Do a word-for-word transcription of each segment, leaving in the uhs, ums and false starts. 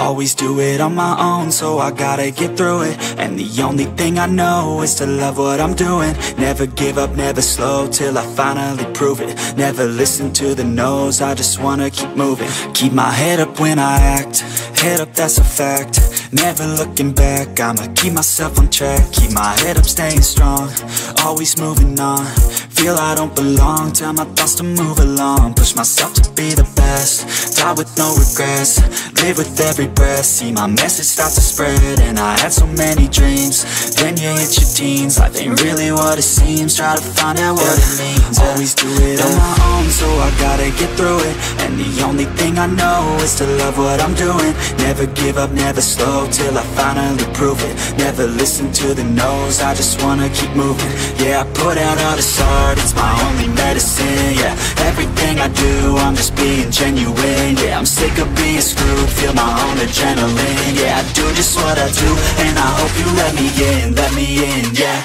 Always do it on my own, so I gotta get through it. And the only thing I know is to love what I'm doing. Never give up, never slow, till I finally prove it. Never listen to the no's, I just wanna keep moving. Keep my head up when I act, head up, that's a fact. Never looking back, I'ma keep myself on track. Keep my head up, staying strong, always moving on. Feel I don't belong, tell my thoughts to move along. Push myself to be the best, die with no regrets. Live with every breath, see my message start to spread. And I had so many dreams, then you hit your teens. Life ain't really what it seems, try to find out what it means. Always do it on my own, so I gotta get through it. And the only thing I know is to love what I'm doing. Never give up, never slow, till I finally prove it. Never listen to the no's, I just wanna keep moving. Yeah, I put out all this art, it's my only medicine. Yeah, everything I do, I'm just being genuine. Yeah, I'm sick of being screwed, feel my own adrenaline. Yeah, I do just what I do, and I hope you let me in, let me in, yeah.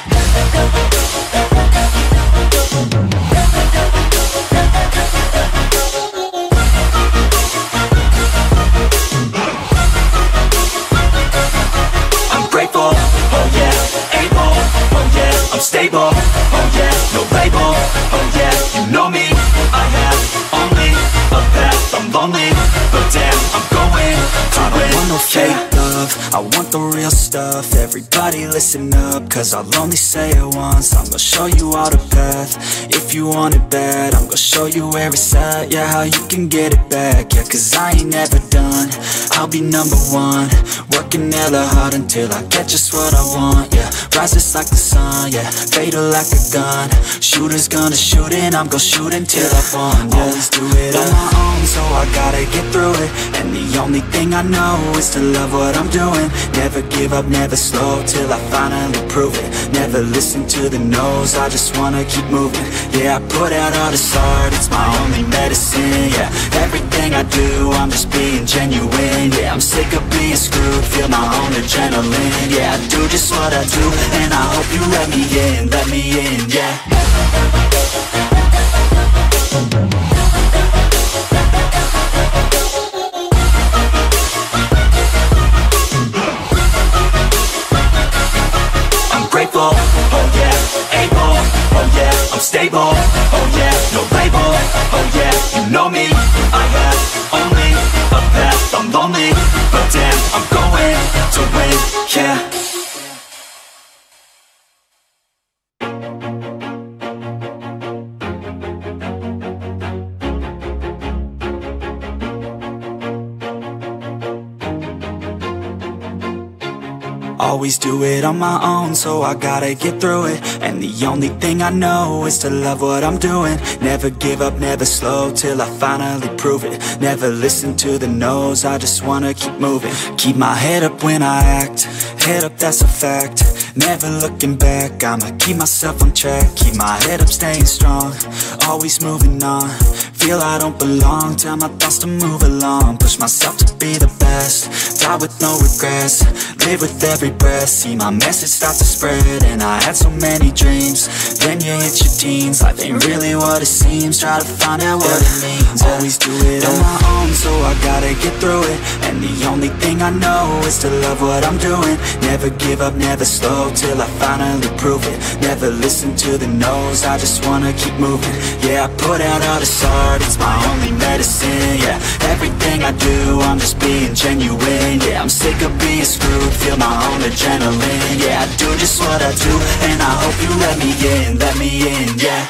I'm grateful, oh yeah, able, oh yeah, I'm stable, oh yeah, no label, oh yeah, you know me, I have only a path, I'm lonely, but damn, I'm going to I don't want no fake love, I want the real stuff. Everybody listen up, cause I'll only say it once. I'm gonna show you all the path, if you want it bad. I'm gonna show you where it's at, yeah, how you can get it back. Yeah, cause I ain't never done, I'll be number one. Working hella hard until I get just what I want, yeah. Rises like the sun, yeah, fatal like a gun. Shooter's gonna shoot and I'm gonna shoot until I won, yeah. Always do it on my own, so I gotta get through it. And the only thing I know is to love what I'm doing. Never give up, never slow, till I finally prove it. Never listen to the no's, I just wanna keep moving. Yeah, I put out all this art, it's my only medicine. Yeah, everything I do, I'm just being genuine. Yeah, I'm sick of being screwed, feel my own adrenaline. Yeah, I do just what I do, and I hope you let me in, let me in, yeah. Grateful, oh yeah, able, oh yeah, I'm stable, oh yeah, no label, oh yeah, you know me, I have only a path, I'm lonely, but damn, I'm going to win, yeah. Always do it on my own, so I gotta get through it. And the only thing I know is to love what I'm doing. Never give up, never slow, till I finally prove it. Never listen to the no's, I just wanna keep moving. Keep my head up when I act, head up, that's a fact. Never looking back, I'ma keep myself on track. Keep my head up, staying strong, always moving on. Feel I don't belong, tell my thoughts to move along. Push myself to be the best, die with no regrets. Live with every breath, see my message start to spread. And I had so many dreams, then you hit your teens. Life ain't really what it seems, try to find out what it means. Always do it on my own, so I gotta get through it. And the only thing I know is to love what I'm doing. Never give up, never slow, till I finally prove it. Never listen to the no's, I just wanna keep moving. Yeah, I put out all this art, it's my only medicine. Yeah, everything I do, I'm just being genuine. Yeah, I'm sick of being screwed, feel my own adrenaline. Yeah, I do just what I do, and I hope you let me in, let me in, yeah.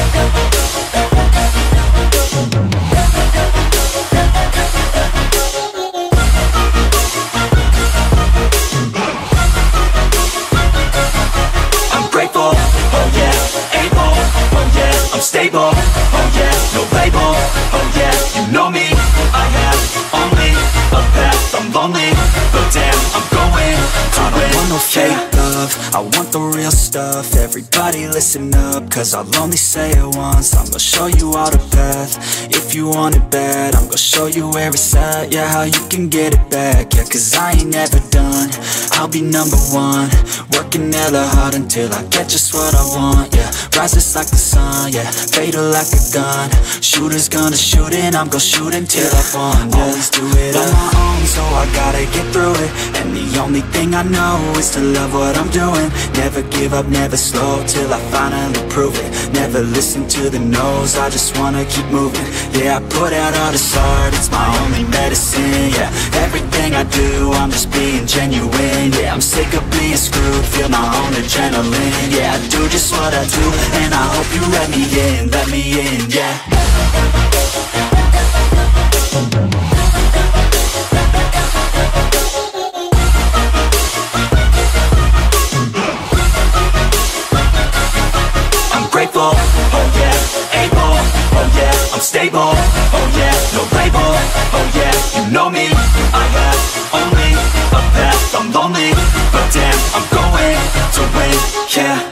I'm grateful, oh yeah, able, oh yeah, I'm stable, oh yeah, no label, oh yeah, you know me, I have only a path, I'm lonely, but damn, I'm going to I don't win. Want no fake love, I want the real stuff. Everybody listen up, cause I'll only say it once. I'm gonna show you all the path, if you want it bad. I'm gonna show you where it's at, yeah, how you can get it back. Yeah, cause I ain't never done, I'll I'll be number one, working hella hard until I get just what I want, yeah. Rises like the sun, yeah, fatal like a gun. Shooters gonna shoot and I'm gonna shoot until I fall, yeah. Always do it on my own, so I gotta get through it. And the only thing I know is to love what I'm doing. Never give up, never slow, till I finally prove it. Never listen to the no's, I just wanna keep moving. Yeah, I put out all this art, it's my only medicine, yeah. Everything I do, I'm just being genuine, yeah. I'm sick of being screwed, feel my own adrenaline, yeah. I do just what I do, and I hope you let me in, let me in, yeah. Grateful, oh yeah, able, oh yeah, I'm stable, oh yeah, no label, oh yeah, you know me, I have only a path, I'm lonely, but damn, I'm going to win, yeah.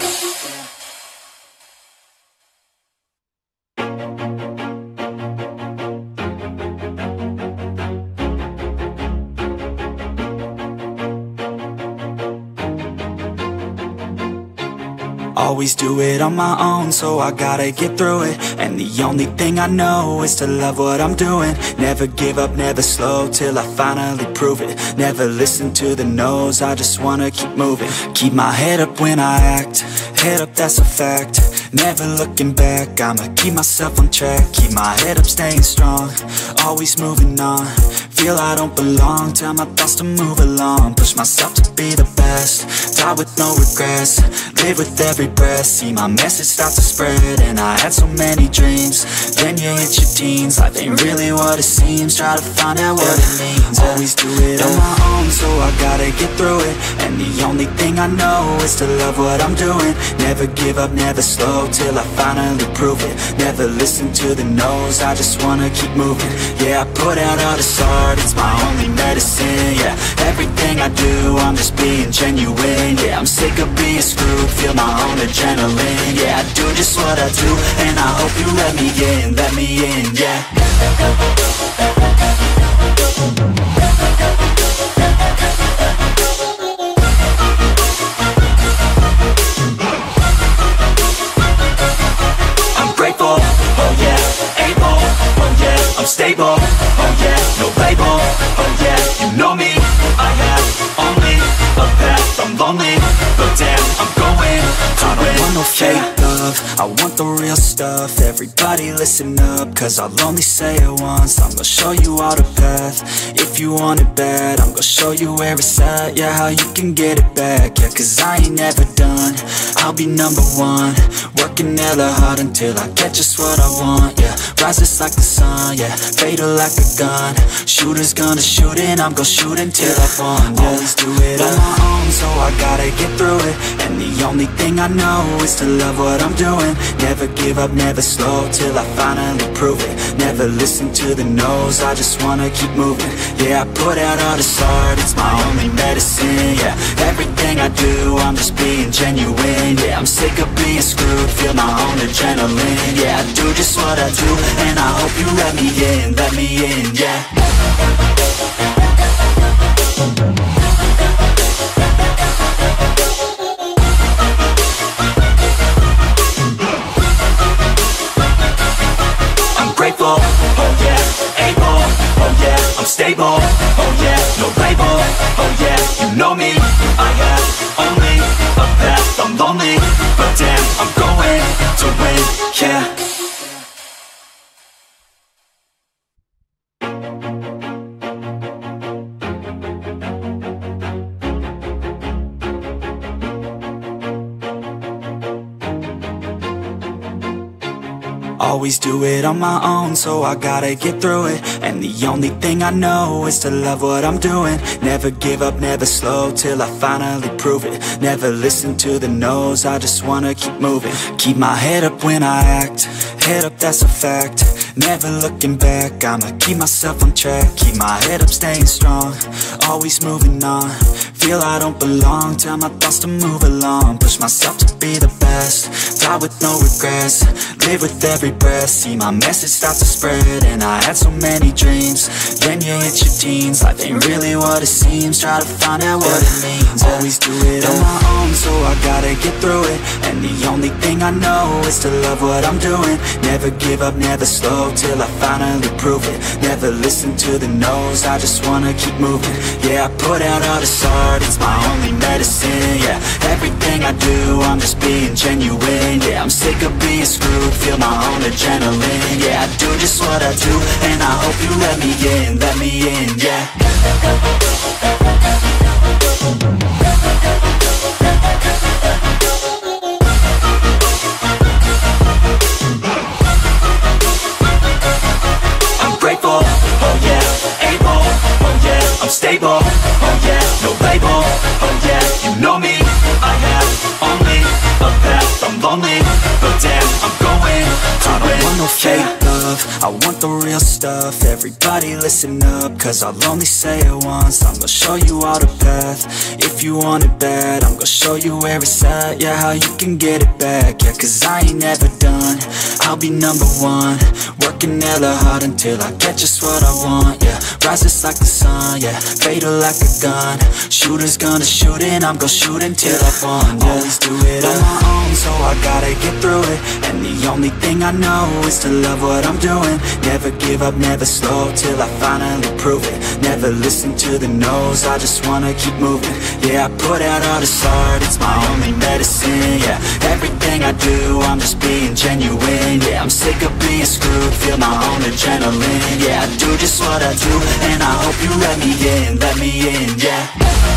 Always do it on my own, so I gotta get through it. And the only thing I know is to love what I'm doing. Never give up, never slow, till I finally prove it. Never listen to the no's, I just wanna keep moving. Keep my head up when I act, head up, that's a fact. Never looking back, I'ma keep myself on track. Keep my head up, staying strong, always moving on. Feel I don't belong, tell my thoughts to move along. Push myself to be the best, die with no regrets. Live with every breath, see my message start to spread. And I had so many dreams, then you hit your teens. Life ain't really what it seems, try to find out what it means. Always do it on my own, so I gotta get through it. And the only thing I know is to love what I'm doing. Never give up, never slow, till I finally prove it. Never listen to the no's, I just wanna keep moving. Yeah, I put out all this art, it's my only medicine, yeah. Everything I do, I'm just being genuine, yeah. I'm sick of being screwed, feel my own adrenaline, yeah. I do just what I do, and I hope you let me in, let me in, yeah. I'm stable, oh yeah, no label, oh yeah, you know me, I have only a path, I'm lonely, but damn, I'm going to win. I don't want no fake love, I want the real stuff. Everybody listen up, cause I'll only say it once. I'm gonna show you all the path, if you want it bad. I'm gonna show you where it's at, yeah, how you can get it back. Yeah, cause I ain't never done, I'll be number one. Working hella hard until I get just what I want, yeah. Rises like the sun, yeah, fatal like a gun. Shooters gonna shoot and I'm gonna shoot until I fall, yeah. Always do it on my own, so I gotta get through it. And the only thing I know is to love what I'm doing. Never give up, never slow, till I finally prove it. Never listen to the no's, I just wanna keep moving. Yeah, I put out all this art, it's my only medicine, yeah. Everything I do, I'm just being genuine, yeah. I'm sick of being screwed, feel my own adrenaline, yeah. I do just what I do, and I hope you let me in, let me in, yeah. I'm grateful, oh yeah, able, oh yeah, I'm stable, oh yeah, no label, oh yeah, you know me, I have only a path, I'm lonely, but damn, I'm going to win, yeah. Always do it on my own, so I gotta get through it. And the only thing I know is to love what I'm doing. Never give up, never slow, till I finally prove it. Never listen to the no's, I just wanna keep moving. Keep my head up when I act, head up, that's a fact. Never looking back, I'ma keep myself on track. Keep my head up, staying strong, always moving on. Feel I don't belong, tell my thoughts to move along. Push myself to be the best, die with no regrets. Live with every breath, see my message start to spread. And I had so many dreams, then you hit your teens. Life ain't really what it seems, try to find out what it means. always do it on my own, so I gotta get through it. And the only thing I know is to love what I'm doing. Never give up, never slow, till I finally prove it. Never listen to the no's, I just wanna keep moving. Yeah, I put out all this art, it's my only medicine. Yeah, everything I do, I'm just being genuine. Yeah, I'm sick of being screwed, feel my own adrenaline. Yeah, I do just what I do, and I hope you let me in, let me in, yeah. I'm grateful, oh yeah, able, oh yeah, I'm stable, oh yeah, no label, oh yeah, you know me, I have only a path, I'm lonely, but damn, I'm going to I don't win. Want no fake love, I want the real stuff. Everybody listen up, cause I'll only say it once. I'm gonna show you all the path, if you want it bad. I'm gonna show you where it's at, yeah, how you can get it back. Yeah, cause I ain't never done, I'll be number one. Working hella hard until I get just what I want, yeah. Rises like the sun, yeah, fatal like a gun. Shooters gonna shoot and I'm gonna shoot until I won, yeah. Always do it on my own, so I gotta get through it. And the only thing I know is to love what I'm doing. Never give up, never slow, till I finally prove it. Never listen to the no's, I just wanna keep moving. Yeah, I put out all this art, it's my only medicine. Yeah, everything I do, I'm just being genuine. Yeah, I'm sick of being screwed, feel my own adrenaline. Yeah, I do just what I do, and I hope you let me in, let me in, yeah.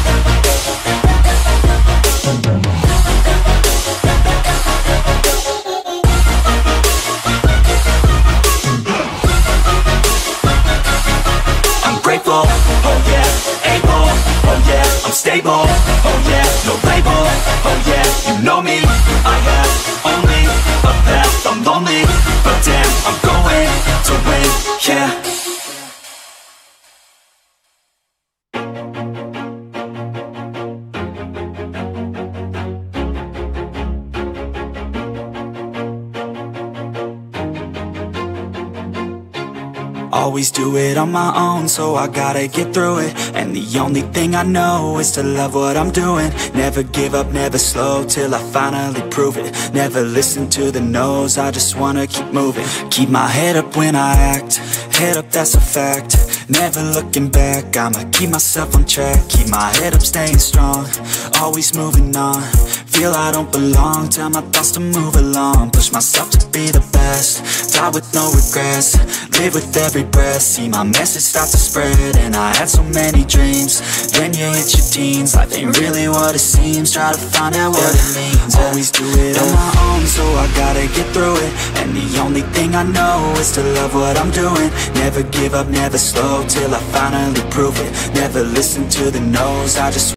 Grateful, oh yeah, able, oh yeah, I'm stable, oh yeah, no label, oh yeah, you know me, I have only a path, I'm lonely, but damn, I'm going to win, yeah. Always do it on my own, so I gotta get through it. And the only thing I know is to love what I'm doing. Never give up, never slow, till I finally prove it. Never listen to the no's, I just wanna keep moving. Keep my head up when I act, head up, that's a fact. Never looking back, I'ma keep myself on track. Keep my head up, staying strong, always moving on. Feel I don't belong, tell my thoughts to move along. Push myself to be the best, die with no regrets. Live with every breath, see my message start to spread. And I had so many dreams, then you hit your teens. Life ain't really what it seems, try to find out what it means. Always do it on my own, so I gotta get through it. And the only thing I know is to love what I'm doing. Never give up, never slow, till I finally prove it. Never listen to the no's, I just